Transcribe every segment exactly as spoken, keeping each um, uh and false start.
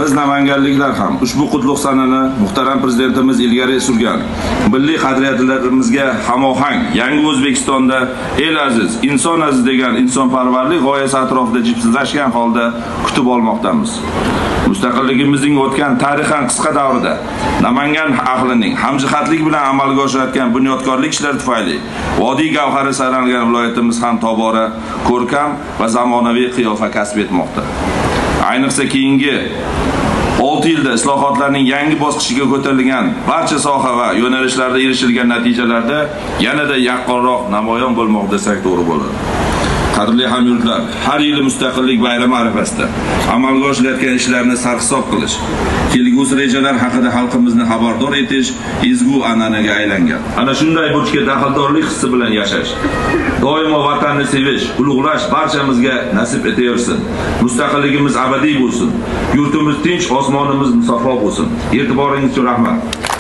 Biz namanganliklar ham ushbu qutlug' sanani muhtaram prezidentimiz ilgari surgan milliy qadriyatlarimizga hamohang yangi O'zbekistonda el aziz, inson aziz degan insonparvarlik g'oyasi atrofida jipsizlashgan holda kutib olmoqdamiz. Mustaqilligimizning o'tgan tarixan qisqa davrida Namangan ahlining hamjihatlik bilan amalga oshirayotgan bunyodkorlik ishlari tufayli vodiy gavhari sanalgan viloyatimiz ham tobora ko'rkam va zamonaviy qiyofa kasb etmoqda. Ayniqsa keyingi olti yilda islohotlarning yangi bosqichiga ko'tarilgan barcha soha va yo'nalishlarda erishilgan natijalarda yanada yaqqonroq namoyon bo'lmoqda desak to'g'ri bo'ladi. Qadrli hamyurtlar, har yili mustaqillik bayrami arafasida amalga oshirilayotgan ishlarni sarhisob qilish, kelgusi rejalar haqida xalqimizni xabardor etish ezgu an'anaga aylangan. Ana shunday burchga daxldorlik hissi bilan yashash, doimo vatanni sevish, ulug'lash barchamizga nasib etaversin. Mustaqilligimiz abadiy bo'lsin. Yurtimiz tinch, osmonimiz musaffo bo'lsin. E'tiboringiz uchun rahmat.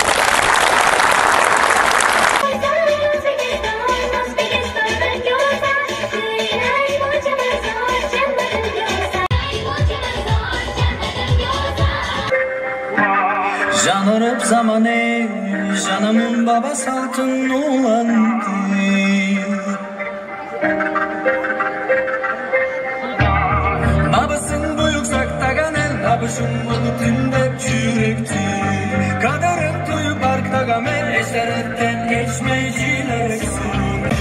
Canırıp zamanı, canımın babası altın olandı. Babasın bu yüksektagan el, babasın bunu tümdep çürekti. Kaderin tuyu parktagan el, eşeretten geçmeycilersin.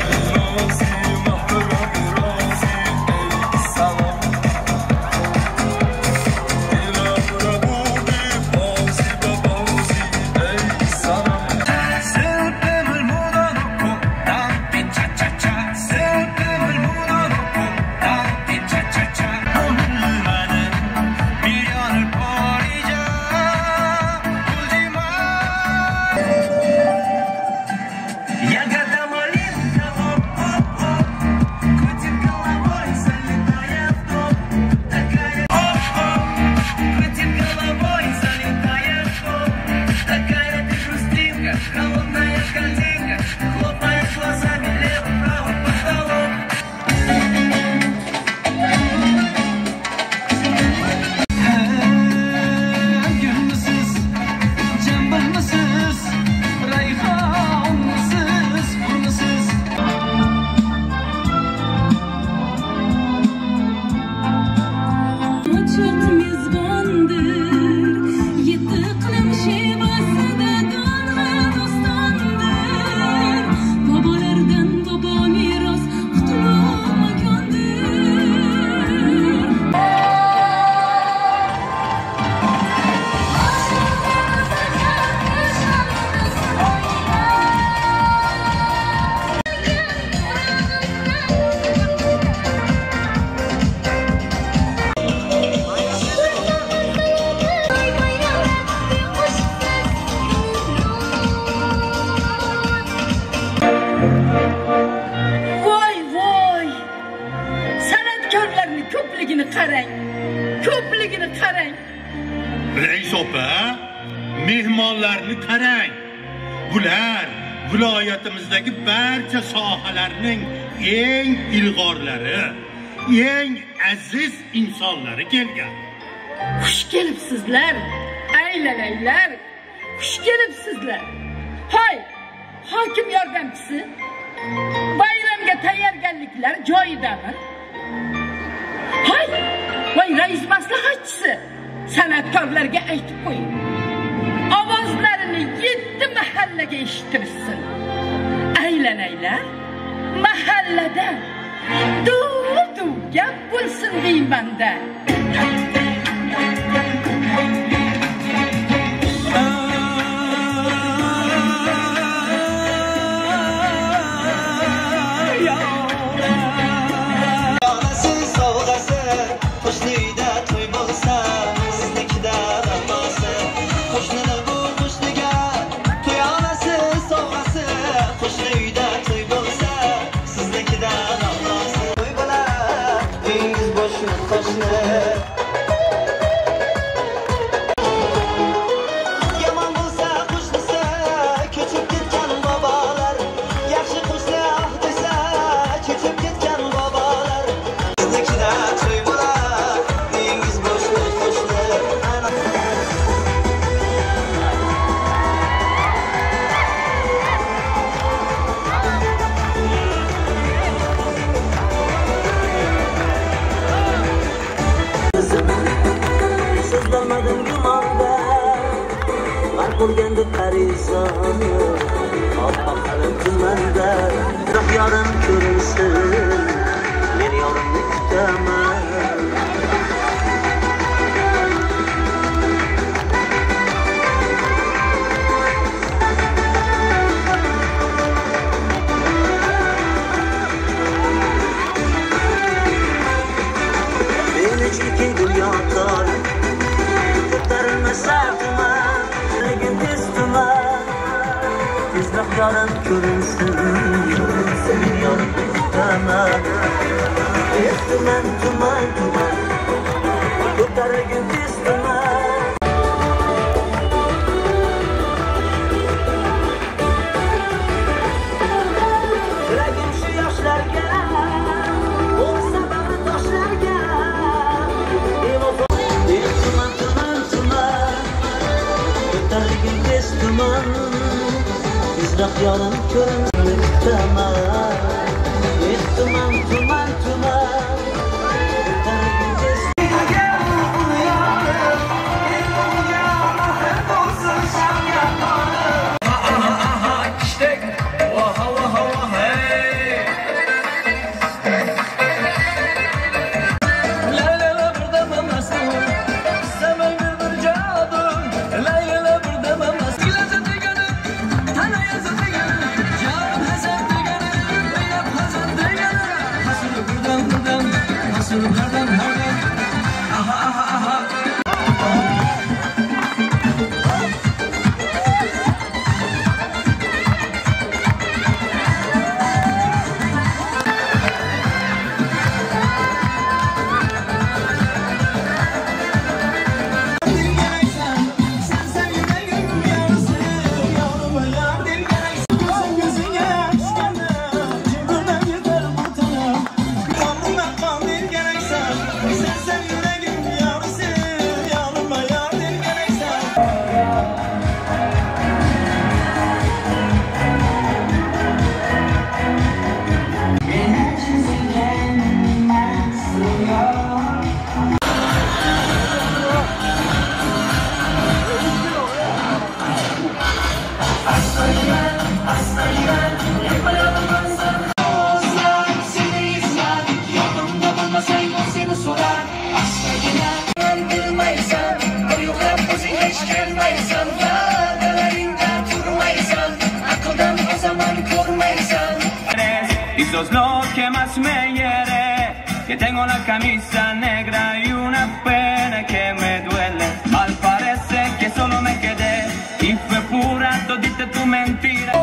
qarang, ko'pligini qarang. Rais opa, mehmonlarni qarang. Bular viloyatimizdagi barcha sohalarning eng ilg'orlari, eng aziz insonlari kelgan. Xush kelibsizlar, aylanaylar. Xush kelibsizlar. Hoy, hokim yordamchisi, bayramga tayyorgarliklar joyidami? Hoy, voy rais maslahatchisi, san'atkorlarga aytib qo'ying. Ovozlarini yetti mahallaga eshittirsin. Aylanaylar, mahallada duv-duv gap bo'lsin deymanda. Toy bola, dengiz boshi qo'shni Alpaqalın tümende Bırak yarım görünsün Men yarımni kutaman Beni çirkin gül yakar Kurtarılmaz altıma Regin üstüme Tezrak yarım görünsün Senin yarım isteme Üstümen tümen tümen Kurtar regin üstüme Regin şu yaşlarga Olsa bana taşlarga Tümen tümen tümen Kurtar regin üstüme Tezrak yarım görünsün Tümen Tümen tümen tümen Y sos lo que más me hiere, que tengo la camisa negra y una pena que me duele. Al parece que solo me quedé y fue pura todita tu mentira.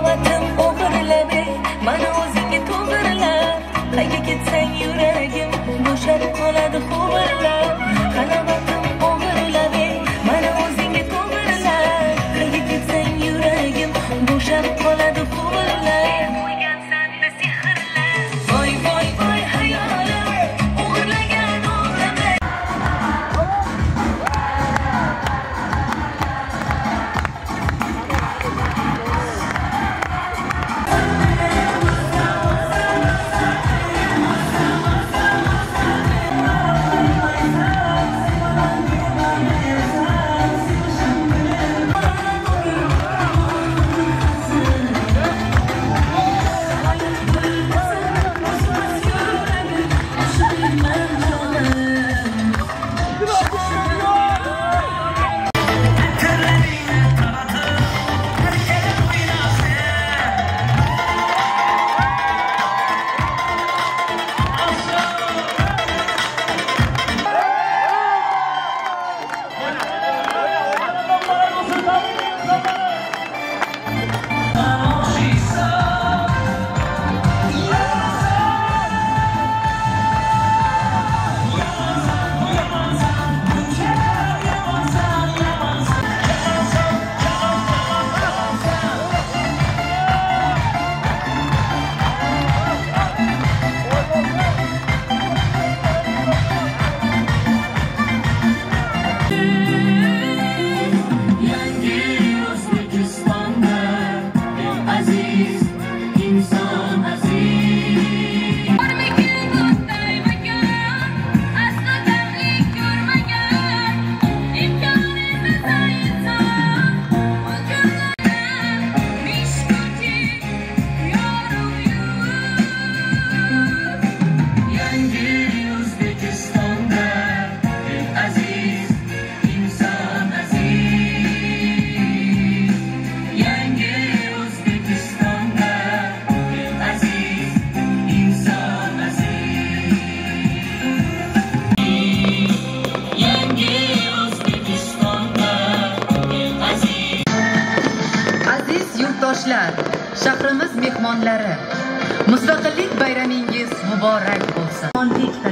vatandoshlar, shahrimiz mehmonlari, mustaqillik bayramingiz muborak bo'lsin.